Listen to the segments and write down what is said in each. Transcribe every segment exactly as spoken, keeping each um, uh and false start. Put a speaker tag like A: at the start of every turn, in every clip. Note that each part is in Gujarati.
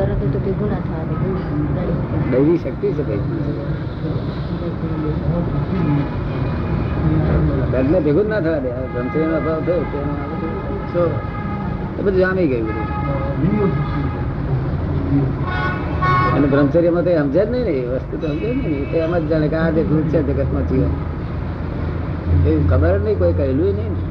A: તરત તો ભેગું ના થવા દે.
B: દૈવી શક્તિ છે ભાઈ. દર્દને ભેગું જ ના થવા દે. બ્રહ્મચર્યનો અભાવ થયો તેનો એ બધું જામી ગયું બધું. અને બ્રહ્મચર્યમાં તો સમજે જ નહીં ને એ વસ્તુ તો સમજે જ નહીં. તો એમ જ જાણે કે આ જે દૂધ છે જગતમાં જીવન એ ખબર જ નહીં, કોઈ કહેલું નહીં ને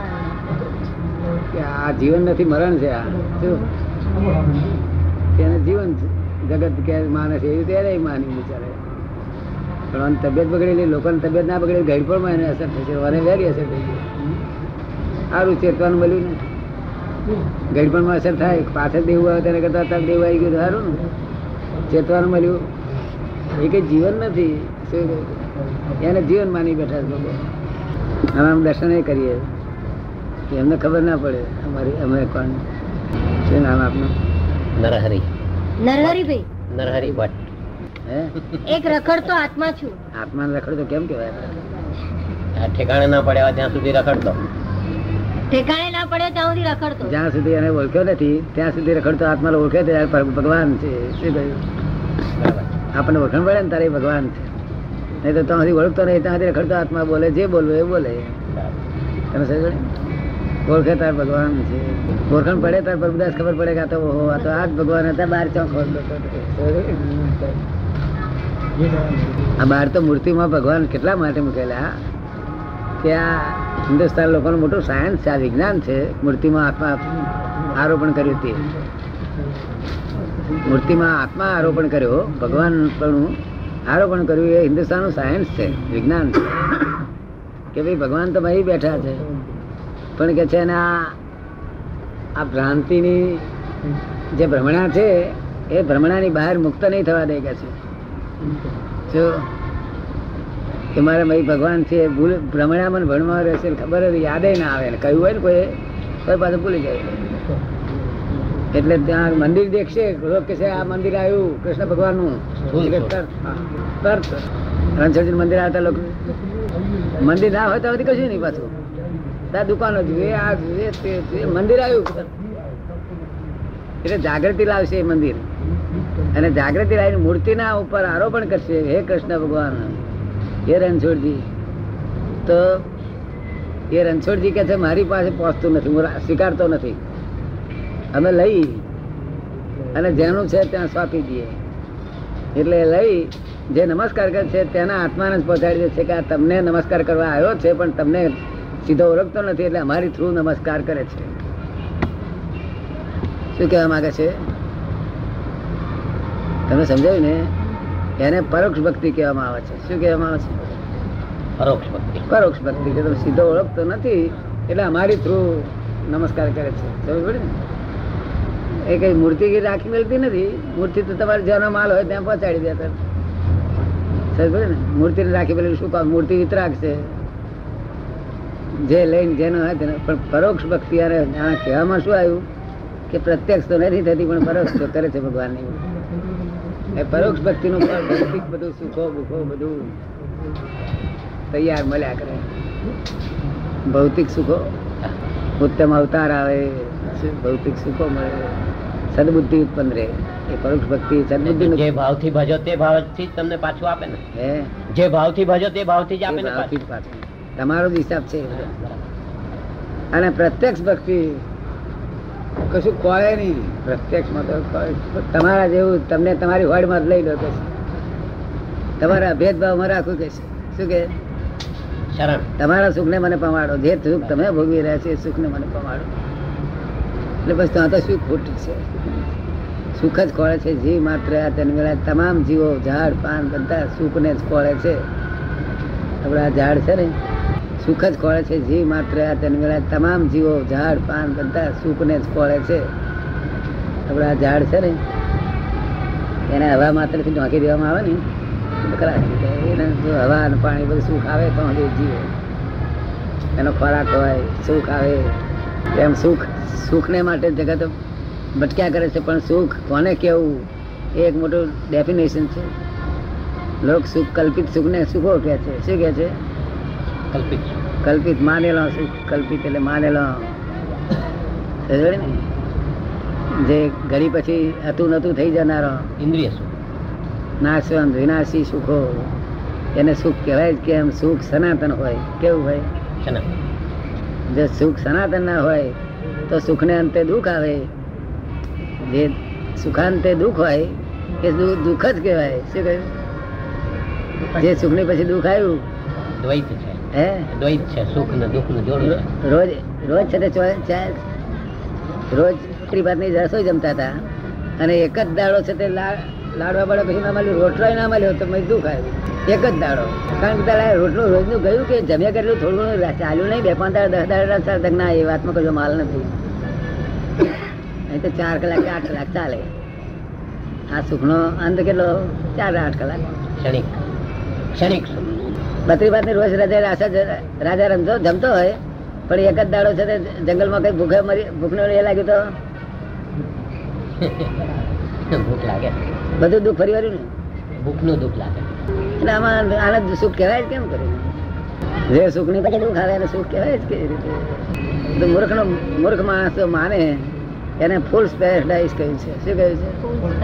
B: કે આ જીવન નથી મરણ છે. આ શું તેને જીવન જગત કે માને છે એવું ત્યારે માની વિચારે. પણ તબિયત બગડેલી, લોકોની તબિયત ના બગડેલી ઘડપણમાં એને અસર થશે, વરે વેરી અસર થઈ ગઈ. સારું ચેતવાનું મળ્યું ને ઘડપણમાં અસર થાય. પાછળ દેવું આવે તેને કરતા તક દેવું આવી ગયું સારું ને ચેતવાનું મળ્યું. એ કઈ જીવન નથી, એને જીવન માની બેઠા લોકો. અમે આમ દર્શન એ કરીએ એમને ખબર ના પડે અમારી અમે કોણ. શું નામ આપનું?
C: નરહરી.
A: નરહરીભાઈ.
C: નરહરી ભટ્ટ.
B: હે
A: એક રખડતો આત્મા છું.
B: આત્માને રખડતો કેમ કેવાય?
C: ઠેકાણે ના પડ્યા ત્યાં સુધી રખડતો.
A: ઠેકાણે ના પડે ત્યાં સુધી રખડતો.
B: જ્યાં સુધી એને ઓળખ્યો નથી ત્યાં સુધી રખડતો આત્મા ઓળખે ત્યારે ભગવાન છે. શું કહ્યું? આપણને ઓળખાણ પડે ને તારે ભગવાન છે. નહીં તો ત્યાં સુધી ઓળખતો નહીં ત્યાં સુધી રખડતો આત્મા બોલે જે બોલવું એ બોલે. તમે સમજો? ઓળખે તાર ભગવાન છે. ઓળખાણ પડે તાર પ્રભુદાસ ખબર પડે કે આ તો ઓહો આ તો આ જ ભગવાન હતા. બહાર ચોક આ બહાર તો મૂર્તિમાં ભગવાન કેટલા માટે મૂકેલા કે આ હિન્દુસ્તાન લોકોનું મોટું સાયન્સ છે, આ વિજ્ઞાન છે. મૂર્તિમાં આત્મા આરોપણ કર્યું તે મૂર્તિમાં આત્મા આરોપણ કર્યો, ભગવાન પણ આરોપણ કર્યું. એ હિન્દુસ્તાનનું સાયન્સ છે, વિજ્ઞાન છે કે ભાઈ ભગવાન તો અહીં બેઠા છે. પણ કે છે ને આ ભ્રાંતિની જે ભ્રમણા છે એ ભ્રમણાની બહાર મુક્ત નહીં થવા દે કે છે. જો કે મારે ભાઈ ભગવાન છે ભૂલ ભ્રમણામાં ભણવા રહેશે ખબર યાદ ના આવે ને કહ્યું હોય ને કોઈ કોઈ પાછું ભૂલી જાય. એટલે ત્યાં મંદિર દેખશે લોક કે છે આ મંદિર આવ્યું કૃષ્ણ ભગવાનનું. રણછોડજી મંદિર આવતા લોકો મંદિર ના હોય તો બધી કશું નહીં પાછું ત્યાં દુકાનો જોઈએ આ જોઈએ મંદિર આવ્યું. એટલે જાગૃતિ લાવશે એ મંદિર અને જાગૃતિ લાવીને મૂર્તિના ઉપર આરોપણ કરશે હે કૃષ્ણ ભગવાન એ રણછોડજી. તો એ રણછોડજી કે છે મારી પાસે પહોંચતું નથી, હું સ્વીકારતો નથી. અમે લઈ અને જેનું છે ત્યાં સોંપી દઈએ. એટલે લઈ જે નમસ્કાર કરે છે તેના આત્માને જ પહોંચાડી દે છે કે આ તમને નમસ્કાર કરવા આવ્યો છે પણ તમને સીધો ઓળખતો નથી એટલે અમારી થ્રુ નમસ્કાર કરે છે. શું કહેવા માંગે છે તમે સમજાયું ને? એને પરોક્ષ ભક્તિ કહેવામાં આવે છે. શું કહેવામાં આવે છે?
C: પરોક્ષ ભક્તિ.
B: પરોક્ષ ભક્તિ કે તમે સીધો ઓળખતો નથી એટલે અમારી થ્રુ નમસ્કાર કરે છે. સમજ પડે ને? એ કઈ મૂર્તિ રાખી મળતી નથી. મૂર્તિ તો તમારે જેનો માલ હોય ત્યાં પહોંચાડી દે. સમજ પડે ને? મૂર્તિ રાખી પેલી શું કામ? મૂર્તિ વિતરાક છે જે લઈને જેનો હોય તેને. પણ પરોક્ષ ભક્તિ યારે કહેવામાં શું આવ્યું કે પ્રત્યક્ષ તો નથી થતી પણ પરોક્ષ તો કરે છે ભગવાનની. એ પરોક્ષ ભક્તિનું ફળ ભૌતિક બધું સુખો બુખો બધું તૈયાર મળ્યા કરે. ભૌતિક સુખો ઉત્તમ અવતાર આવે, ભૌતિક સુખો મળે, સદબુદ્ધિ ઉત્પન્ન રહે. એ પરોક્ષ ભક્તિ સદબુદ્ધિ
C: જે ભાવથી ભજો તે ભાવથી જ તમને પાછું આપે ને.
B: હે
C: જે ભાવથી ભજો તે ભાવથી જ આપે ને પાછું.
B: તમારો જ હિસાબ છે. અને પ્રત્યક્ષ ભક્તિ કશું ખોળે નહીં. પ્રત્યક્ષમાં તો તમારા જેવું તમને તમારી હોડમાં જ લઈ લો કે તમારા ભેદભાવમાં રાખવું કે શું કે
C: શરણ
B: તમારા સુખ ને મને પમાડો. જે સુખ તમે ભોગવી રહ્યા છે એ સુખ ને મને પમાડો. એટલે બસ ત્યાં તો શું ખોટ છે? સુખ જ ખોળે છે. જીવ માત્ર આ જન્મેલા તમામ જીવો ઝાડ પાન બધા સુખ ને જ ખોળે છે. આપડે આ ઝાડ છે ને સુખ જ ખોળે છે. જીવ માત્ર આ જન્મેલા તમામ જીવો ઝાડ પાન બધા સુખ ને જ ખોળે છે. આપડે આ ઝાડ છે ને એને હવા માત્ર થી ઢોંકી દેવામાં આવે ને એને હવા અને પાણી બધું સુખ આવે તો જીવે. એનો ખોરાક હોય સુખ આવે. તેમ સુખ સુખને માટે જગત ભટક્યા કરે છે. પણ સુખ કોને કેવું એ એક મોટું ડેફિનેશન છે. લોક સુખ કલ્પિત સુખને સુખો કહે છે. શું કહે છે?
C: કલ્પિત.
B: કલ્પિત માનેલો સુખ. કલ્પિત એટલે માનેલો. જે ઘડી પછી હતું નતું થઈ જનારો
C: ઇન્દ્રિય સુખ.
B: નાશવંત વિનાશી સુખો એને સુખ કહેવાય જ કેમ? સુખ સનાતન હોય. કેવું હોય?
C: સનાતન.
B: જો સુખ સનાતન ના હોય તો સુખને અંતે દુઃખ આવે. જે સુખાંતે દુઃખ હોય એ દુઃખ જ કહેવાય. શું કહ્યું? જે સુખ ની પછી દુઃખ આવ્યું
C: દ્વૈત છે.
B: હે
C: દ્વૈત છે, સુખ ને દુઃખ નું જોડું છે.
B: રોજ રોજ છે તે ચો- ચા- રોજ ત્રિભાતની રસોઈ જમતા હતા અને એક જ દાડો છે તે લા- લાડવા બાડવા પછી ના મળ્યું, રોટલો ના મળ્યો તો મને દુઃખ આવ્યું. એક જ દાડો. કારણ કે તારા રોટલો રોજનું ગયું કે જમ્યા કેટલું થોડું ઘણું ચાલ્યું નહીં. બે પાંચ દાડા દસ દાડા ના એ વાતમાં કશો માલ નથી. અહીં તો ચાર કલાક કે આઠ કલાક ચાલે. આ સુખનો અંત કેટલો? ચાર આઠ કલાક.
C: ક્ષણિક ક્ષણિક સુખ.
B: બત્રી વાત ની રોજ રાજા રાજા રાજા રમતો જમતો હોય પણ એક જ દાડો છે તે જંગલમાં કઈ ભૂખે મરી ભૂખને એ લાગ્યું તો
C: ભૂખ લાગે,
B: બધું દુઃખ ફરી વાળ્યું ને.
C: ભૂખ નું દુઃખ લાગે.
B: એટલે આમાં આનંદ સુખ કહેવાય જ કેમ કર્યું? જે સુખ ની પછી દુઃખ આવે એને સુખ કહેવાય જ કેવી રીતે? તો મૂર્ખ નો મૂર્ખ માણસ તો માને એને ફૂલ પેરેડાઇઝ કહ્યું છે. શું કહ્યું છે?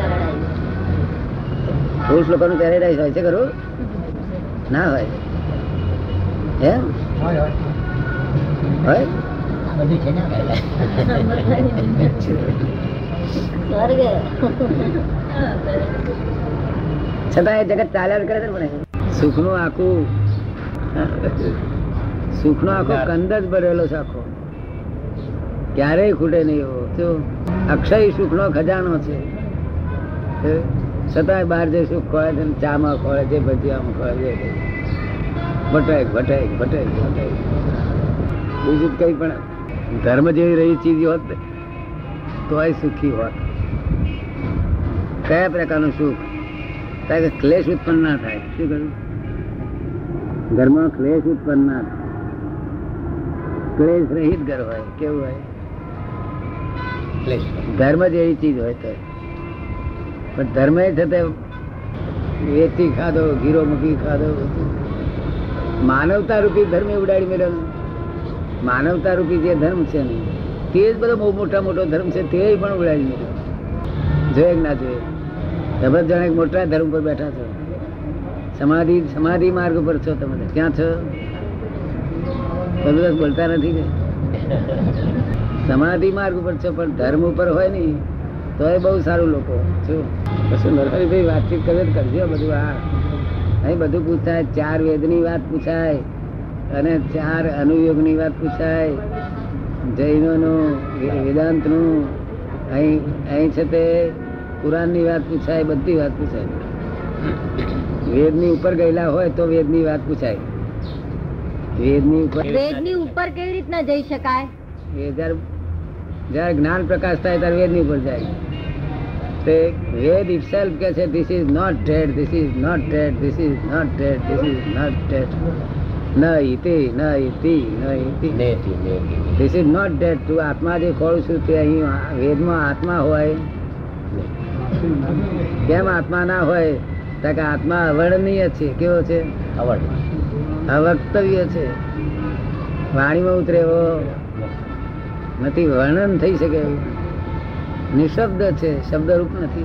B: ફૂલ લોકોનું પેરેડાઇઝ હોય છે ખરું? ના હોય. એમ હોય?
C: આ બધું છે ને
B: છતાં એ જગત ચાલ્યા જ કરે છે. પણ સુખ નું આખું સુખ નો આખો કંદ જ ભરેલો છે. આખો ક્યારેય ખૂટે નહીં એવો. શું અક્ષય સુખ નો ખજાનો છે. છતાં બહાર જે સુખ ખોળે છે, ચામાં ખોળે છે, ભજીયામાં ખોળે છે, ભટાય ભટાય ભટાય ભટાય. બીજું કઈ પણ ધર્મ જેવી રહી ચીજ હોત તોય સુખી હોત. કયા પ્રકારનું સુખ? કારણ કે ક્લેશ ઉત્પન્ન ના થાય. શું કહ્યું? ઘરમાં ક્લેશ ઉત્પન્ન ના થાય. ક્લેશ રહિત ઘર હોય. કેવું હોય? ધર્મ જ એવી ચીજ હોય તો. પણ ધર્મ એ થતે વેચી ખાધો, ઘીરો મૂકી ખાધો. માનવતા રૂપી ધર્મ ઉડાડી મેળવ્યો. માનવતા રૂપી જે ધર્મ છે ને તે જ બધો બહુ મોટા મોટો ધર્મ છે, તે પણ ઉડાડી મેળવ્યો. જોઈએ કે ના જોઈએ? તમે જાણે મોટા ધર્મ પર બેઠા છો. સમાધિ સમાધિ માર્ગ પર છો. તમે ક્યાં છો? તમે બોલતા નથી કે સમાધિ માર્ગ ઉપર છો, પણ ધર્મ ઉપર હોય ને તો એ બહુ સારું. લોકો શું કશું નરહરીભાઈ વાતચીત કરે કરજો. બધું આ અહીં બધું પૂછાય. ચાર વેદની વાત પૂછાય અને ચાર અનુયોગની વાત પૂછાય. જૈનોનું, વેદાંતનું, અહીં અહીં છે તે પુરાણની વાત પૂછાય. બધી વાત પૂછાય. વેદની ઉપર ગયેલા હોય તો વેદની વાત પૂછાય. વેદની ઉપર
A: વેદની ઉપર કેવી રીતના જઈ શકાય?
B: એ જયારે જયારે જ્ઞાન પ્રકાશ થાય ત્યારે વેદની ઉપર જાય. તે વેદ itself કે છે this is not dead, this is not dead, this is not dead, this is not dead. ન ઇતિ ન ઇતિ ન ઇતિ ધીસ ઇઝ નોટ ડેડ. તું આત્મા જે ખોળું છું તે અહીં વેદમાં આત્મા હોય. કેમ આત્મા ના હોય? કારણ કે આત્મા અવર્ણનીય છે. કેવો છે? અવક્તવ્ય છે. વાણીમાં ઉતરે એવો નથી. વર્ણન થઈ શકે એવું નિશબ્દ છે, શબ્દરૂપ નથી.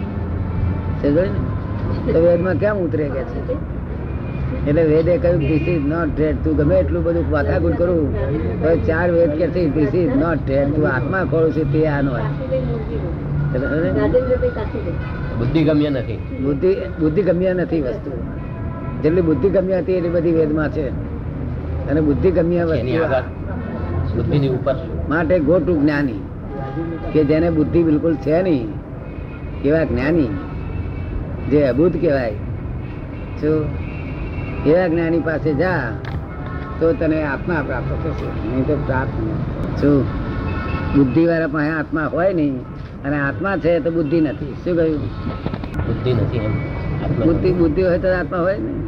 B: તો વેદમાં કેમ ઉતરે કે છે? એટલે વેદે કહ્યું ધીસ ઇઝ નોટ ડેડ. તું ગમે એટલું બધું વાતાગુટ કરું તો ચાર વેદ કે છે ધીસ ઇઝ નોટ ડેડ. તું આત્મા ખોળું છે તે આનો
C: બુદ્ધિ ગમ્ય નથી.
B: બુદ્ધિ બુદ્ધિ ગમ્ય નથી વસ્તુ. જેટલી બુદ્ધિ ગમ્ય હતી એટલી બધી વેદમાં છે. અને બુદ્ધિ ગમ્ય વસ્તુ
C: બુદ્ધિની ઉપર
B: માટે ગોટુ જ્ઞાની કે જેને બુદ્ધિ બિલકુલ છે નહીં એવા જ્ઞાની જે અભૂત કહેવાય શું એવા જ્ઞાની પાસે જા તો તને આત્મા પ્રાપ્ત થશે. નહીં તો પ્રાપ્ત નહીં. શું બુદ્ધિ વાળા પાસે આત્મા હોય નહીં અને આત્મા છે તો બુદ્ધિ નથી. શું કહ્યું?
C: બુદ્ધિ નથી એમ.
B: બુદ્ધિ બુદ્ધિ હોય તો આત્મા હોય ને.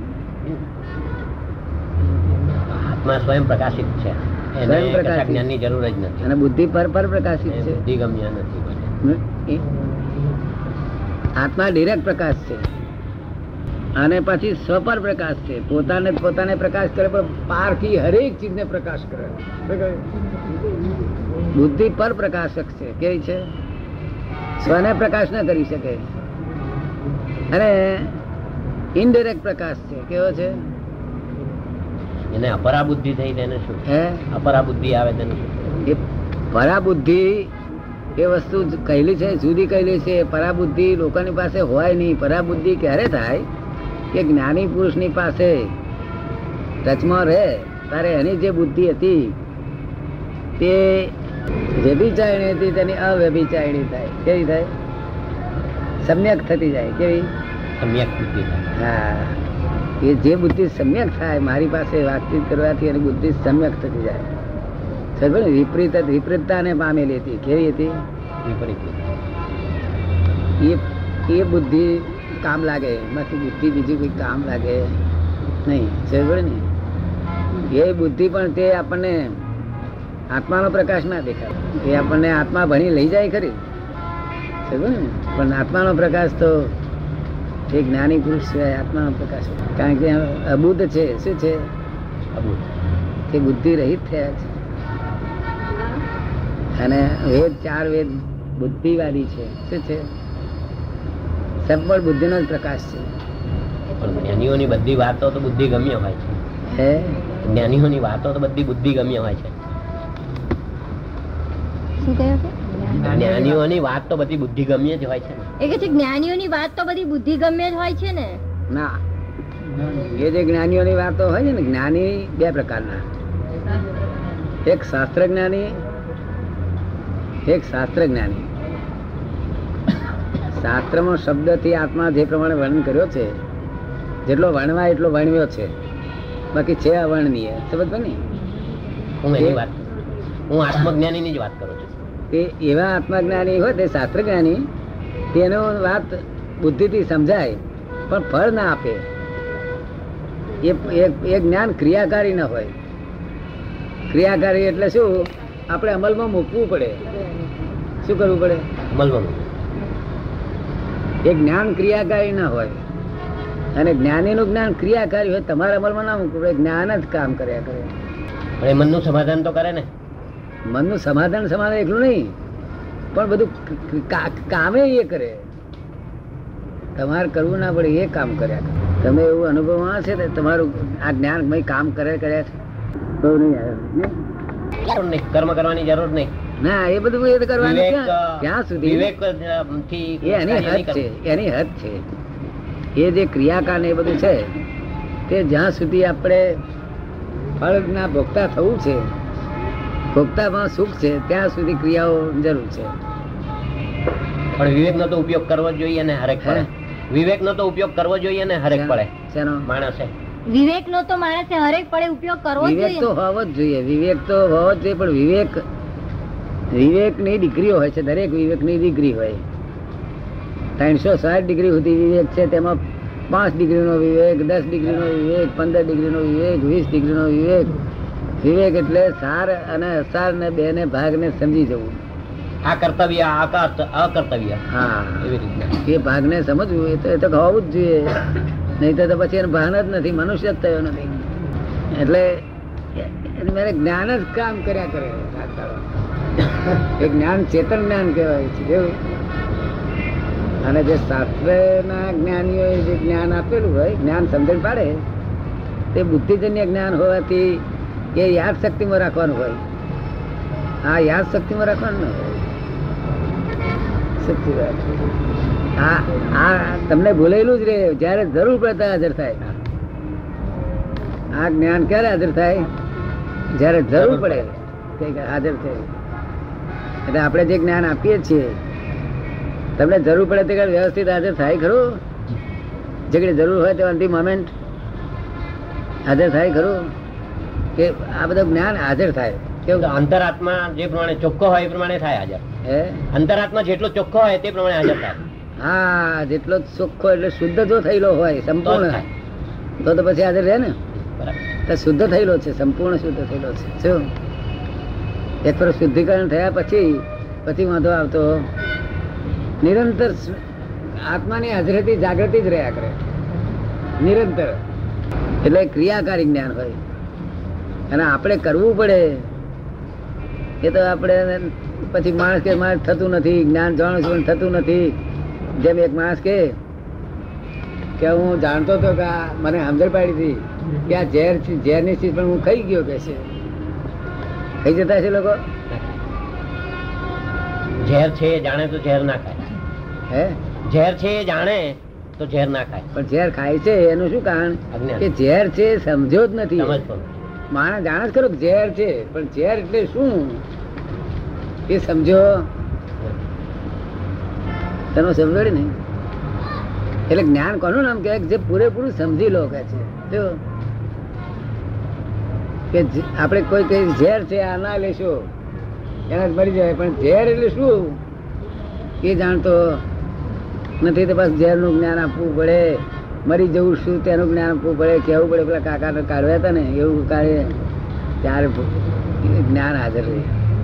C: આત્મા સ્વયં પ્રકાશિત છે.
B: સ્વયં પ્રકાશિત.
C: જ્ઞાનની જરૂર જ નથી.
B: અને બુદ્ધિ પર પર પ્રકાશિત છે.
C: બુદ્ધિ ગમ્ય નથી.
B: આત્મા ડિરેક્ટ પ્રકાશ છે અને પછી સ્વપર પ્રકાશ છે. પોતાને પોતાને પ્રકાશ કરે પણ પારથી હરેક ચીજને પ્રકાશ કરે. બુદ્ધિ પર પ્રકાશક છે. કેવી છે? સ્વને પ્રકાશ ન કરી શકે. અને ઇનડિરેક્ટ પ્રકાશ છે. કેવો છે?
C: એને અપરાબુદ્ધિ થઈ તેને શું?
B: હે
C: અપરાબુદ્ધિ આવે તેને શું?
B: એ પરાબુદ્ધિ એ વસ્તુ કહેલી છે, જુદી કહેલી છે. પરાબુદ્ધિ લોકોની પાસે હોય નહીં. પરાબુદ્ધિ ક્યારે થાય કે જ્ઞાની પુરુષની પાસે ટચમાં રહે ત્યારે એની જે બુદ્ધિ હતી તે વ્યભિચારિણી હતી, તેની અવ્યભિચારિણી થાય. કેવી થાય? સમ્યક થતી જાય. કેવી?
C: સમ્યક બુદ્ધિ થાય.
B: હા, એ જે બુદ્ધિ સમ્યક થાય, મારી પાસે વાતચીત કરવાથી એની બુદ્ધિ સમ્યક થતી જાય. વિપરીત વિપરીતતાને પામેલી હતી. કેવી હતી?
C: વિપરીત.
B: એ એ બુદ્ધિ કામ લાગે, બાકી બુદ્ધિ બીજું કોઈ કામ લાગે નહીં. સમજ ને? એ બુદ્ધિ પણ તે આપણને આત્માનો પ્રકાશ ના દેખાય. એ આપણને આત્મા ભણી લઈ જાય ખરી, સમજ ને? પણ આત્માનો પ્રકાશ તો એ જ્ઞાની પુરુષ સિવાય આત્માનો પ્રકાશ, કારણ કે અબુદ્ધ છે. શું છે?
C: અબુદ્ધ.
B: તે બુદ્ધિ રહિત થયા છે. અને વેદ, ચાર વેદ બુદ્ધિવાદી છે. શું છે? સબળ બુદ્ધિનો જ પ્રકાશ છે.
C: પણ જ્ઞાનીઓની બધી વાતો તો બુદ્ધિ ગમ્ય હોય છે.
B: હે
C: જ્ઞાનીઓની વાતો તો બધી બુદ્ધિ ગમ્ય હોય છે.
A: શું કહ્યું છે?
C: જ્ઞાનીઓની વાત તો બધી બુદ્ધિ ગમ્ય જ હોય છે ને.
A: એ કે છે જ્ઞાનીઓની વાત તો બધી બુદ્ધિ ગમ્ય જ હોય છે ને.
B: ના, એ જે જ્ઞાનીઓની વાતો હોય છે ને, જ્ઞાની બે પ્રકારના. એક શાસ્ત્ર જ્ઞાની, એક શાસ્ત્ર જ્ઞાની. શાસ્ત્રમાં શબ્દથી આત્મા જે પ્રમાણે વર્ણન કર્યો છે, જેટલો વર્ણવા એટલો વર્ણવ્યો છે, બાકી છે અવર્ણનીય. સમજ ને?
C: હું એની વાત હું આત્મજ્ઞાનીની જ વાત કરું છું.
B: તે એવા આત્મજ્ઞાની હોય તે શાસ્ત્ર જ્ઞાની, તેનો વાત બુદ્ધિથી સમજાય પણ ફળ ના આપે. એ જ્ઞાન ક્રિયાકારી ન હોય. ક્રિયાકારી એટલે શું? આપણે અમલમાં મૂકવું પડે. શું કરવું પડે?
C: અમલમાં.
B: એ જ્ઞાન ક્રિયાકારી ના હોય. અને જ્ઞાનીનું જ્ઞાન ક્રિયાકારી હોય. તમારા અમલમાં ના મૂકવું પડે. જ્ઞાન જ કામ કર્યા કરે.
C: પણ એ મનનું સમાધાન તો કરે ને.
B: મનનું સમાધાન સમાધાન એટલું નહીં, પણ બધું કામે એ કરે. તમારે કરવું ના પડે, એ કામ કર્યા કરે. તમે એવું અનુભવ છે ને તમારું આ જ્ઞાન કામ કરે કર્યા છે? બહુ નહીં
C: જરૂર નહીં, કર્મ કરવાની જરૂર નહીં.
B: ના, એ બધું એ કરવાનું ક્યાં સુધી?
C: વિવેક થી
B: એની હદ છે, એની હદ છે. એ જે ક્રિયાકાંડ એ બધું છે તે જ્યાં સુધી આપણે ફળના ભોગતા થવું છે, ભોગતામાં સુખ છે, ત્યાં સુધી ક્રિયાઓ જરૂર છે.
C: પણ વિવેક નો તો ઉપયોગ કરવો જોઈએ ને હરેક પડે. વિવેક નો તો ઉપયોગ કરવો જોઈએ ને હરેક પડે. શેનો? માણસે
A: વિવેક નો તો માણસે હરેક પડે ઉપયોગ કરવો જોઈએ.
B: વિવેક તો હોવો જ જોઈએ. વિવેક તો હોવો જ જોઈએ. પણ વિવેક વિવેક ની ડિગ્રીઓ હોય છે. દરેક વિવેક ની ડિગ્રી હોય. ત્રણસો સાઠ ડિગ્રી સુધી વિવેક છે. તેમાં પાંચ ડિગ્રી નો વિવેક, દસ ડિગ્રી નો વિવેક, પંદર ડિગ્રી નો વિવેક, વીસ ડિગ્રી નો વિવેક. વિવેક એટલે સાર અને અસાર ને બે ને ભાગ ને સમજી જવું.
C: આ કર્તવ્ય, આ અકર્તવ્ય.
B: હા,
C: એવી રીતના
B: એ ભાગ ને સમજવું એ તો એ તો હોવું જ જોઈએ. નહીં તો પછી એનું ભાન જ નથી, મનુષ્ય જ થયો નથી. એટલે મારે જ્ઞાન જ કામ કર્યા કરે. એ જ્ઞાન ચેતન જ્ઞાન કહેવાય છે. કેવું? અને જે શાસ્ત્ર ના જ્ઞાનીઓ જે જ્ઞાન આપેલું હોય, જ્ઞાન સમજણ પાડે, તે બુદ્ધિજન્ય જ્ઞાન હોવાથી એ યાદ શક્તિમાં રાખવાનું હોય. આ યાદ શક્તિમાં રાખવાનું ન હોય. શક્તિ આ આ તમને ભૂલેલું જ રે. જયારે જરૂર પડે હાજર થાય. આ જ્ઞાન ક્યારે હાજર થાય? જયારે જરૂર પડે કઈક હાજર થાય. એટલે આપણે જે જ્ઞાન આપીએ છીએ, તમને જરૂર પડે તે વ્યવસ્થિત હાજર થાય ખરું? જે જરૂર હોય તે અંતિમ મોમેન્ટ હાજર થાય ખરું? કે આ બધું જ્ઞાન હાજર થાય?
C: કેવું? અંતરાત્મા જે પ્રમાણે ચોખ્ખો હોય એ પ્રમાણે થાય હાજર.
B: હે, અંતરાત્મા
C: જેટલો ચોખ્ખો હોય તે પ્રમાણે હાજર થાય.
B: હા, જેટલો ચોખ્ખો એટલે શુદ્ધ જો થયેલો હોય સંપૂર્ણ, તો તો પછી હાજર રહે ને. તો શુદ્ધ થયેલો છે, સંપૂર્ણ શુદ્ધ થયેલો છે. શું? એક પર શુદ્ધિકરણ થયા પછી પછી વાંધો આવતો નિરંતર આત્માની હાજરીથી જાગૃતિ જ રહ્યા કરે નિરંતર. એટલે ક્રિયાકારી જ્ઞાન હોય. અને આપણે કરવું પડે એ તો આપણે પછી માણસ કે માણસ થતું નથી, જ્ઞાન જાણું છું થતું નથી. જેમ એક માણસ કે કે હું જાણતો હતો કે આ મને સમજણ પાડી હતી કે આ ઝેર ઝેર ની ચીજ પણ હું ખાઈ ગયો કે છે. ખાઈ જતા છે લોકો.
C: ઝેર છે એ જાણે તો ઝેર ના ખાય.
B: હે
C: ઝેર છે એ જાણે તો ઝેર ના ખાય.
B: પણ ઝેર ખાય છે એનું શું કારણ કે ઝેર છે સમજ્યો જ નથી. માણસ જાણે જ ખરો ઝેર છે, પણ ઝેર એટલે શું એ સમજો તને સમજાડી ને. એટલે જ્ઞાન કોનું નામ કે જે પૂરેપૂરું સમજી લો કે છે. જો કે આપણે કોઈ કઈ ઝેર છે આ ના લેશો એના જ મરી જાય, પણ ઝેર એટલે શું એ જાણતો નથી. તો બસ ઝેર નું જ્ઞાન આપવું પડે. મરી જવું શું તેનું જ્ઞાન આપવું પડે, કહેવું પડે. પેલા કાકા કાઢવ્યા હતા ને એવું કાઢે ત્યારે જ્ઞાન હાજર રહે.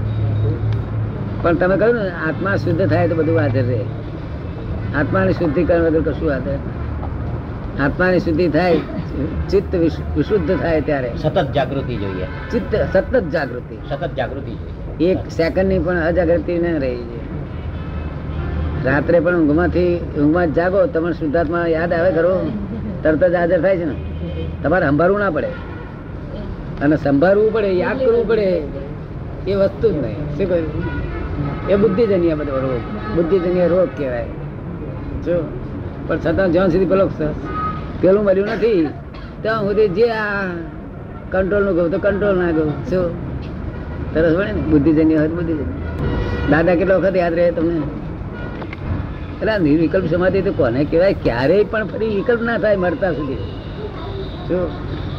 B: પણ તમે કહ્યું ને આત્મા શુદ્ધ થાય તો બધું હાજર રહે. આત્માની શુદ્ધિકરણ વગર કશું હાજર. આત્માની શુદ્ધિ થાય, ચિત્ત વિશુદ્ધ થાય ત્યારે
C: સતત જાગૃતિ જોઈએ.
B: ચિત્ત સતત જાગૃતિ,
C: સતત જાગૃતિ જોઈએ.
B: એક સેકન્ડ ની પણ અજાગૃતિ ન રહી છે. રાત્રે પણ ઊંઘમાંથી ઊંઘમાં જ જાગો, તમને શુદ્ધાત્મા યાદ આવે ખરો, તરત જ હાજર થાય છે ને. તમારે સંભાળવું ના પડે, અને સંભાળવું પડે, યાદ કરવું પડે એ વસ્તુ જ નહીં. શું કહ્યું? એ બુદ્ધિજન્ય બધો રોગ, બુદ્ધિજન્ય રોગ કહેવાય. જો પણ છતાં જ્યાં સુધી પેલો પેલું મળ્યું નથી ત્યાં સુધી જે આ કંટ્રોલ નું કહું તો કંટ્રોલ ના કહું. શું સરસ મળે ને બુદ્ધિજન્ય હોય બુદ્ધિજન્ય. દાદા કેટલા વખત યાદ રહે તમને? એટલે નિર્વિકલ્પ સમાધિ તો કોને કહેવાય? ક્યારેય પણ ફરી વિકલ્પ ના થાય મરતા સુધી. શું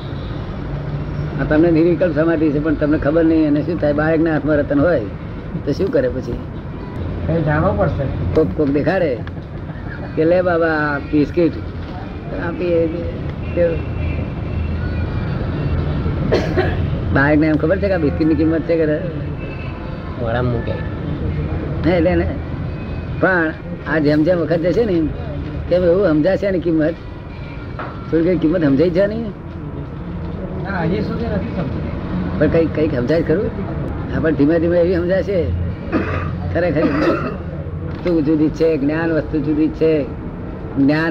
B: આ તમને નિર્વિકલ્પ સમાધિ છે પણ તમને ખબર નહીં. અને શું થાય? બાળકના હાથમાં રતન હોય તો શું કરે પછી?
D: જાણવું પડશે.
B: કોક કોક દેખાડે કે લે બાબા બિસ્કીટ આપીએ. બાળકને એમ ખબર છે કે આ બિસ્કીટ ની કિંમત છે કે
C: મૂકે
B: એટલે ને. પણ આ જેમ જેમ વખત જશે ને તેમ એવું સમજાશે એની કિંમત. થોડી કઈ કિંમત સમજાય છે નહીં પણ કઈ કઈક સમજાય ખરું. હા પણ ધીમે ધીમે એવી સમજાશે ખરેખર વસ્તુ જુદી છે, જ્ઞાન વસ્તુ જુદી છે. જ્ઞાન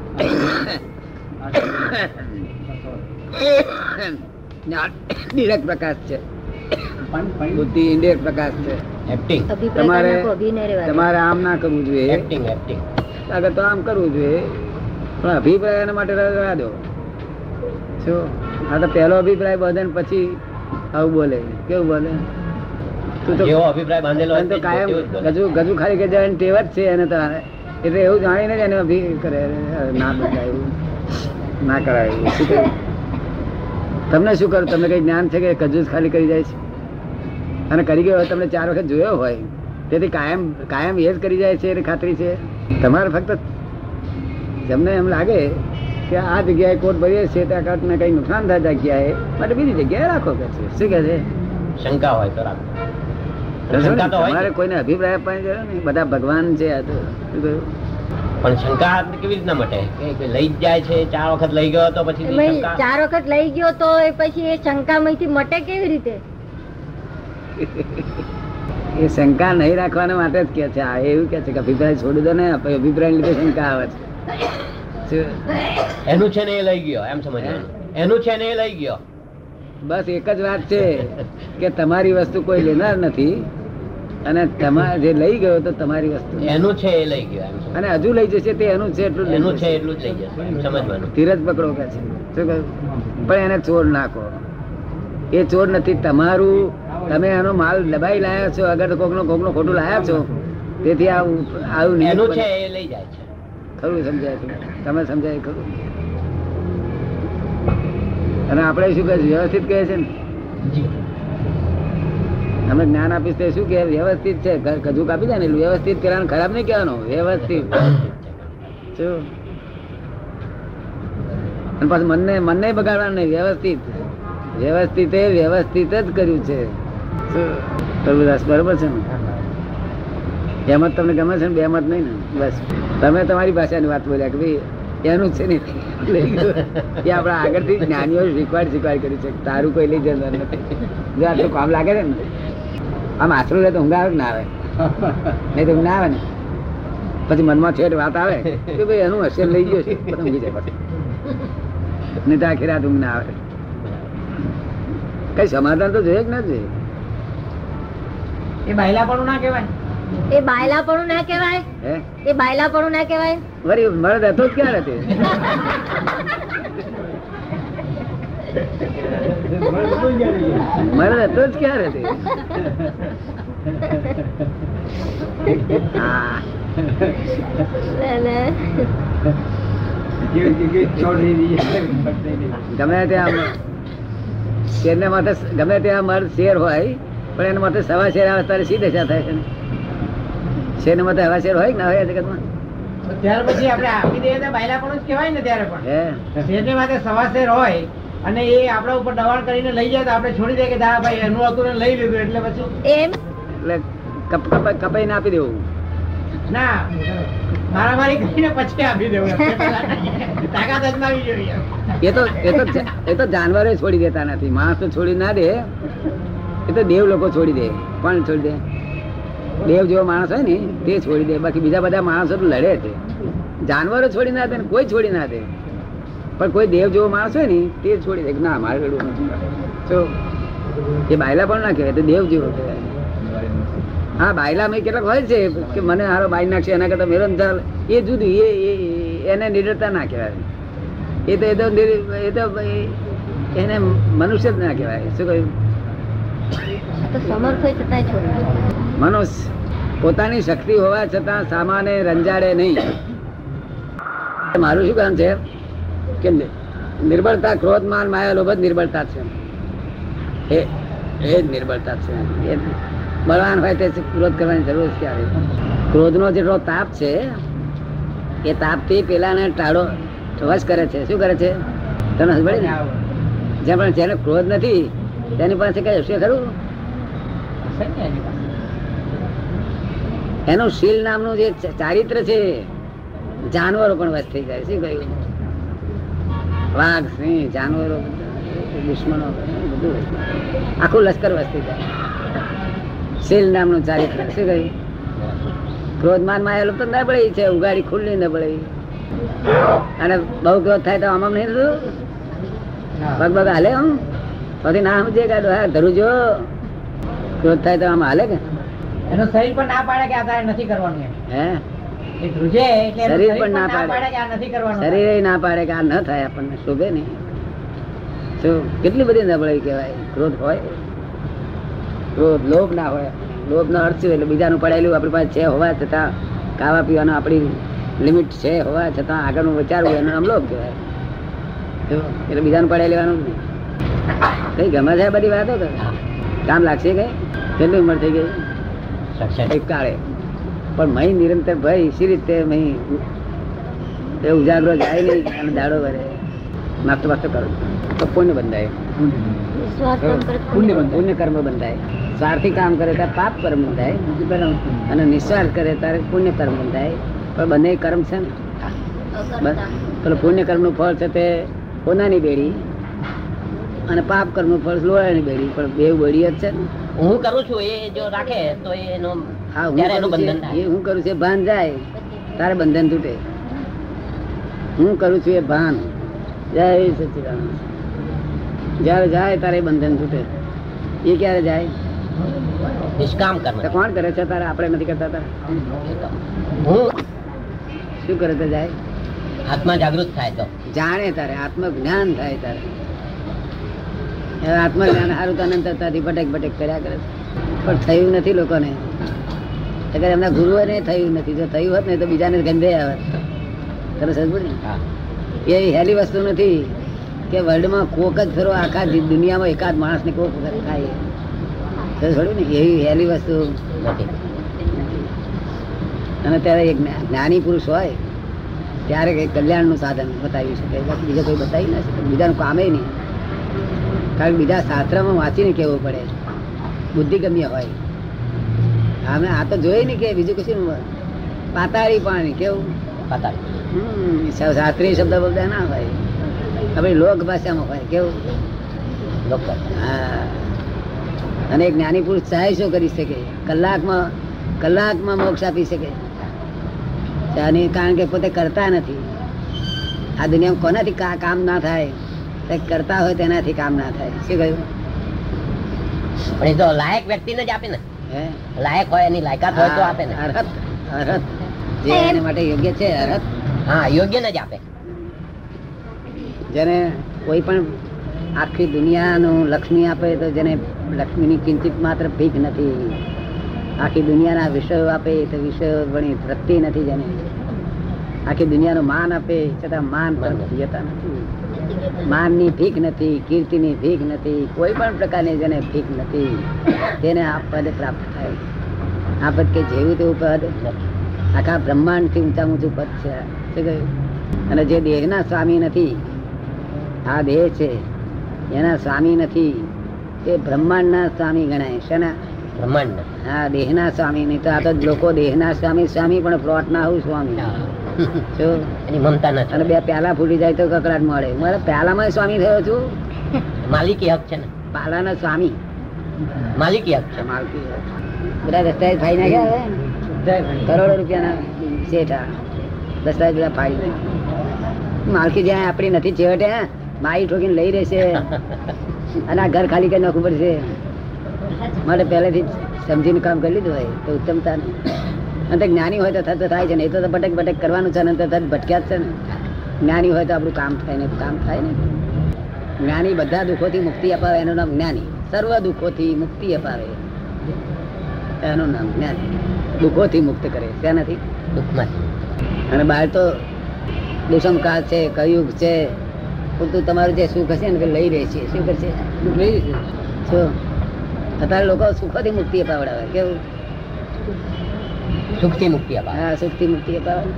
B: ડિરેક્ટ પ્રકાશ છે, બુદ્ધિ ઇન્ડિરેક્ટ પ્રકાશ છે. તમારે તમારે આમ ના કરવું જોઈએ, આગળ તો આમ કરવું જોઈએ, પણ અભિપ્રાય એના માટે રહેવા દો. શું આ તો પહેલો અભિપ્રાય બધે પછી આવું બોલે. કેવું બોલે? તું તો અભિપ્રાય બાંધેલો તો કાયમ ગજુ ગજુ ખાલી કે જાય ટેવ જ છે એને તારે. એટલે એવું જાણીને જ એને અભિ કરે. ના બદલાય એવું ના કરાય. શું કહ્યું? તમને શું કરું? તમને કઈ જ્ઞાન છે કે કજુ ખાલી કરી જાય છે? અને કરી ગયો હોય તમને ચાર વખત જોયો હોય તેથી કાયમ કાયમ એ જ કરી જાય છે એની ખાતરી છે. તમારે ફક્ત તમને એમ લાગે કે આ જગ્યાએ કોટ ભરીએ છીએ ત્યાં કાંટને કઈ નુકસાન થાય જગ્યાએ માટે બીજી જગ્યાએ રાખો કે છે. શું કે છે?
C: શંકા હોય તો રાખો.
B: તમારે કોઈને અભિપ્રાય આપવાની જરૂર નહીં. બધા ભગવાન છે. આ તો શું કહ્યું?
C: પણ શંકા કેવી રીતના મટે? લઈ જ જાય છે, ચાર વખત લઈ ગયો તો પછી
A: ચાર વખત લઈ ગયો તો એ પછી એ શંકા માંથી મટે કેવી રીતે?
B: એ શંકા નહીં રાખવાના માટે જ કે છે. આ એવું કે છે કે અભિપ્રાય છોડી દો ને, અભિપ્રાય લીધે શંકા આવે છે.
C: એનું છે ને એ લઈ ગયો એમ સમજવાનું. એનું છે ને એ લઈ ગયો.
B: બસ એક જ વાત છે કે તમારી વસ્તુ કોઈ લેનાર નથી અને તમારે જે લઈ ગયો તો તમારી વસ્તુ
C: એનું છે એ લઈ ગયો એમ.
B: અને હજુ લઈ જશે તે એનું છે એટલું
C: એનું છે એટલું જ લઈ જશે એમ સમજવાનું.
B: ધીરજ પકડો કે છે. શું કહ્યું? પણ એને ચોર નાખો. એ ચોર નથી, તમારું. તમે એનો માલ દબાઈ લાયા છો. અગર કોકનો કોકનો ખોટું લાયા છો તેથી આવું આવું
C: એનું છે એ લઈ જાય છે.
B: ખરું સમજાય છે? તમે સમજાય ખરું? અને આપણે શું કહે છે? વ્યવસ્થિત કહે છે ને. અમે જ્ઞાન આપીશ તે શું કે વ્યવસ્થિત છે. કજુ કાપી જાય ને એટલું વ્યવસ્થિત પેલા ખરાબ નહીં કહેવાનું, વ્યવસ્થિત. શું? અને પાછું મનને મનને બગાડવાનું નહીં, વ્યવસ્થિત. વ્યવસ્થિત એ વ્યવસ્થિત જ કર્યું છે. પ્રભુદાસ બરોબર છે ને? એમ જ તમને ગમે છે ને? બે મત નહીં ને? બસ તમે તમારી ભાષાની વાત બોલ્યા કે ભાઈ એનું છે ને એ આપડા આગળથી જ્ઞાનીઓ શીખવાડ શીખવાડ કર્યું છે. તારું કોઈ લઈ જવાનું નથી. જો આટલું કામ લાગે છે ને આમ આશરું લે તો ઊંઘ આવે કે ના આવે? નહીં તો ઊંઘ ના આવે ને. પછી મનમાં છેડ વાત આવે કે ભાઈ એનું હશે લઈ ગયો છે, પછી ઊંઘી જાય પછી. નહીં તો આખી રાત ઊંઘ ના આવે. કઈ સમાધાન તો જોઈએ કે ના જોઈએ?
D: એ બાયલાપણું ના કહેવાય.
A: એ બાયલાપણું ના કહેવાય.
B: હે
A: એ બાયલાપણું ના કહેવાય.
B: વળી મળદ હતો જ ક્યારે તે? મળદ હતો જ ક્યારે તે? હા ગમે ત્યાં શેર ને માટે ગમે ત્યાં મર્દ શેર હોય પણ એના માટે સવા શેર આવે ત્યારે સી દશા થાય છે ને? શેર ને માટે હવા શેર હોય કે ના હોય જગતમાં?
D: ત્યાર પછી આપણે આપી દઈએ તો બાયલાપણું જ કહેવાય ને. ત્યારે પણ
B: હે
D: શેરને માટે સવા શેર હોય અને એ આપણા ઉપર દબાણ કરીને લઈ જાય તો આપણે છોડી દઈએ કે દા ભાઈ એનું હતું ને લઈ લીધું એટલે પછી
A: એમ
B: એટલે કપ કપાઈ કપાઈને આપી દેવું.
D: ના મારામારી કરીને પછી આપી દેવું. તાકાત અજમાવી જોઈએ.
B: એ તો એ તો એ તો જાનવરો છોડી દેતા નથી. માણસ તો છોડી ના દે, એ તો દેવ લોકો છોડી દે. કોણ છોડી દે? દેવ જેવો માણસ હોય ને તે છોડી દે. બાકી બીજા બધા માણસો તો લડે છે. જાનવરો છોડી ના દે, કોઈ છોડી ના દે. પણ કોઈ દેવ જેવો માણસ હોય ને તે છોડી દે. ના મારે લડવું નથી. તો એ બાયલા પણ ના કહેવાય, તો દેવ જેવો કહેવાય. હા બાયલા મેં કેટલાક હોય છે કે મને હારો બાઈ નાખશે એના કરતા મેરો ચાલ, એ જુદું. એ એને નિડરતા ના કહેવાય. એ તો એ તો એ તો એને મનુષ્ય જ ના કહેવાય. શું કહ્યું?
A: સમર્થ હોય છતાં છોડે.
B: મનુષ્ય પોતાની શક્તિ હોવા છતાં સામાને રંજાડે નહીં. મારું શું કામ છે કે નિર્બળતા, ક્રોધ, માન, માયા, લોભ જ નિર્બળતા છે. એ એ જ નિર્બળતા છે. એ બળવાન હોય તે ક્રોધ કરવાની જરૂર ક્યારે? ક્રોધનો જેટલો તાપ છે એ તાપથી પેલાને ટાળો વશ કરે છે. શું કરે છે? તને સમજે ને? જ્યાં પણ જેને ક્રોધ નથી તેની પાસે કઈ હશે ખરું? એનું શીલ નામનું જે ચારિત્ર છે જાનવરો પણ વશ થઈ જાય. શું કહ્યું? વાઘ, સિંહ, જાનવરો, દુશ્મનો બધું આખું લશ્કર વશ થઈ જાય. શીલ નામનું ચારિત્ર. શું કહ્યું? ક્રોધ માન માયેલું તો નબળી છે, ઉગાડી ખુલ્લી નબળી. અને બહુ ક્રોધ થાય તો આમ નહીં થતું? પગ પગ હાલે આમ પછી ના સમજે કાઢો હા ધરું જો ક્રોધ થાય તો આમ હાલે કે?
D: એનું શરીર પણ ના પાડે કે આ તારે નથી કરવાનું.
B: હે
D: એ ધ્રુજે એટલે એનું
B: શરીર પણ ના પાડે
D: કે આ નથી કરવાનું.
B: શરીર ના પાડે કે આ ન થાય, આપણને શોભે નહીં. શું કેટલી બધી નબળાઈ કહેવાય. ક્રોધ હોય, ક્રોધ લોભ ના હોય. લોભ નો અર્થ શું? એટલે બીજાનું પડાયેલું આપણી પાસે છે હોવા છતાં ખાવા પીવાનું આપણી લિમિટ છે હોવા છતાં આગળનું વિચારવું એનું આમ લોભ કહેવાય. એટલે બીજાનું પડાઈ લેવાનું જ નહીં. કઈ ગમે છે બધી વાતો કરે કામ લાગશે કઈ? કેટલી ઉંમર થઈ ગઈ? કાળે પણ મહી નિરંતર ભાઈ સી રીતે મહી એ ઉજાગરો જાય નહીં અને દાડો ભરે નાસ્તો વાસ્તો કરો તો પુણ્ય બંધાય. પુણ્ય કર્મ બંધાય. સ્વાર્થી કામ કરે ત્યારે પાપ કર્મ બંધાય અને નિસ્વાર્થ કરે ત્યારે પુણ્ય કર્મ બંધાય. પણ બંને કર્મ છે ને. પેલું પુણ્ય કર્મ નું ફળ છે તે સોનાની બેડી અને પાપ કર્મ નું ફળ લોહાની બેડી. પણ બે બેડી જ છે ને.
C: હું કરું છું એ જો રાખે તો એનો
B: હા હું કરું છું એ હું કરું છું એ ભાન જાય તારે બંધન તૂટે. હું કરું છું એ ભાન. જય સચિદાનંદ. જયારે જાય તારે બંધન તૂટે. એ ક્યારે જાય?
C: નિષ્કામ કર્મ.
B: કોણ કરે છે તારે? આપણે નથી કરતા. તારે
C: હું
B: શું કરે તો જાય?
C: આત્મા જાગૃત થાય તો
B: જાણે તારે આત્મ જ્ઞાન થાય. તારે આત્મ જ્ઞાન સારું અનંતતાથી ભટેક ભટેક કર્યા કરે પણ થયું નથી લોકોને. અગર એમના ગુરુઓ ને થયું નથી. જો થયું હોત ને તો બીજાને ગંધે આવે. તને સમજ ને? એ હેલી વસ્તુ નથી કે વર્લ્ડમાં કોક જ ફેરો આખા દુનિયામાં એકાદ માણસને કોક વખત થાય. થોડું ને એવી હેલી વસ્તુ નથી. અને ત્યારે એક જ્ઞાની પુરુષ હોય ત્યારે કઈ કલ્યાણનું સાધન બતાવી શકે. બાકી બીજા કોઈ બતાવી ના શકે. બીજાનું કામે નહીં. કારણ બીજા શાસ્ત્રમાં વાંચીને કેવું પડે. બુદ્ધિગમ્ય હોય. અમે આ તો જોઈ ને કે બીજું કશું પાતાળી પાણી કેવું પાતાળી શાસ્ત્રીય શબ્દ બધા ના હોય. આપણી લોક ભાષામાં હોય કેવું. હા અને એક જ્ઞાની પુરુષ ચાહે શું કરી શકે? કલાકમાં કલાકમાં મોક્ષ આપી શકે. કારણ કે પોતે કરતા નથી. આ દુનિયામાં કોનાથી કામ ના થાય? કરતા હોય તેનાથી કામ ના થાય. શું કહ્યું?
C: પણ એ તો લાયક વ્યક્તિને જ આપે ને. લાયક હોય, એની લાયકાત હોય તો આપે ને.
B: અર્હત અર્હત જે એના માટે યોગ્ય છે, અર્હત
C: હા યોગ્ય ને જ આપે.
B: જેને કોઈ પણ આખી દુનિયાનું લક્ષ્મી આપે તો જેને લક્ષ્મીની કિંચિત માત્ર ભીખ નથી. આખી દુનિયાના વિષયો આપે તો વિષયો વળી તૃપ્તિ નથી. જેને આખી દુનિયાનું માન આપે છતાં માન પણ જતા નથી. માનની ભીખ નથી, કીર્તિની ભીખ નથી, કોઈ પણ પ્રકારની જેને ભીખ નથી તેને આ પદ પ્રાપ્ત થાય. આ પદ કે જેવું તેવું પદ આખા બ્રહ્માંડ થી ઊંચા ઊંચું પદ છે. શું કહ્યું? અને જે દેહના સ્વામી નથી, આ દેહ છે એના સ્વામી નથી, તે બ્રહ્માંડના સ્વામી ગણાય. શેના?
C: બ્રહ્માંડ.
B: હા, દેહના સ્વામી. નહીં તો આ તો લોકો દેહના સ્વામી સ્વામી પણ પ્લોટ ના આવું સ્વામી.
C: એની મમતા નથી.
B: અને બે પ્યાલા ફૂટી જાય તો કકડાટ મળે. મારે પ્યાલામાં સ્વામી થયો છું.
C: માલિકી હક છે ને.
B: પ્યાલાના સ્વામી
C: માલિકી હક છે.
B: માલિકી બધા દસ્તાવેજ ફાઈ નાખ્યા. કરોડો રૂપિયાના શેઠા દસ્તાવેજ બધા ફાઈ નાખ્યા. માલકી જ્યાં આપણી નથી છેવટે માઈ ઠોકીને લઈ રહેશે અને આ ઘર ખાલી કરી નાખવું પડશે. માટે પહેલેથી સમજીને કામ કરી લીધું હોય તો ઉત્તમતા ને. અને જ્ઞાની હોય તો થત થાય છે ને. એ તો ભટક ભટક કરવાનું છે ને, તો થત ભટક્યા જ છે ને. જ્ઞાની હોય તો આપણું કામ થાય ને, કામ થાય ને. જ્ઞાની બધા દુઃખોથી મુક્તિ અપાવે એનું નામ જ્ઞાની. સર્વ દુઃખોથી મુક્તિ અપાવે એનું નામ જ્ઞાની. દુઃખોથી મુક્ત કરે. શેનાથી?
C: દુઃખમાંથી.
B: અને બહાર તો દુષ્મકાળ છે, કયુગ છે, તું તમારું જે સુખ હશે ને લઈ રહે છે. શું કરશે? લઈ રહેશે. શું અત્યારે લોકો સુખોથી મુક્તિ અપાવડાવે. કેવું?
C: સુખથી મુક્તિ અપાવે.
B: હા, સુખથી મુક્તિ અપાવે.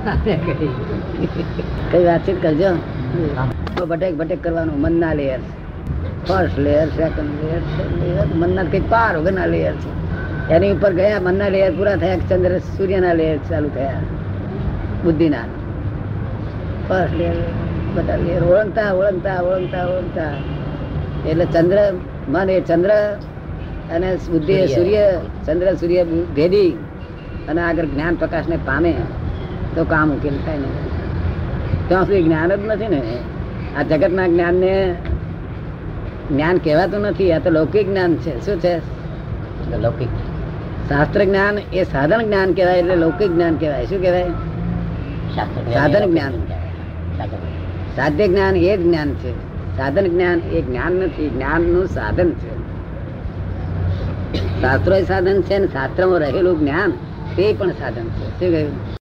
B: કઈ વાતચીત કરજો. ભટેક ભટેક કરવાનું. મનના layer, first layer, second layer, layer મનના કઈ પાર વગરના લેયર છે. એની ઉપર ગયા મનના લેયર પૂરા થયા, ચંદ્ર સૂર્યના લેયર ચાલુ થયા, બુદ્ધિના. ફર્સ્ટ લેયર બધા લેયર ઓળંગતા ઓળંગતા ઓળંગતા ઓળંગતા એટલે ચંદ્ર મન એ ચંદ્ર અને બુદ્ધિ એ સૂર્ય. ચંદ્ર સૂર્ય ભેદી અને આગળ જ્ઞાન પ્રકાશ ને પામે તો કામ ઉકેલ થાય ને. ત્યાં સુધી જ્ઞાન જ નથી ને. આ જગત ના જ્ઞાન ને જ્ઞાન કહેવાતું નથી. આ તો લૌકિક જ્ઞાન છે. શું છે?
C: લૌકિક.
B: શાસ્ત્ર જ્ઞાન એ સાધન જ્ઞાન કહેવાય, એટલે લૌકિક જ્ઞાન કહેવાય. શું કહેવાય? સાધન જ્ઞાન. સાધ્ય જ્ઞાન એ જ જ્ઞાન છે. સાધન જ્ઞાન એ જ્ઞાન નથી, જ્ઞાન નું સાધન છે. શાસ્ત્રો સાધન છે ને શાસ્ત્રમાં રહેલું જ્ઞાન તે પણ સાધન છે. શું કહ્યું?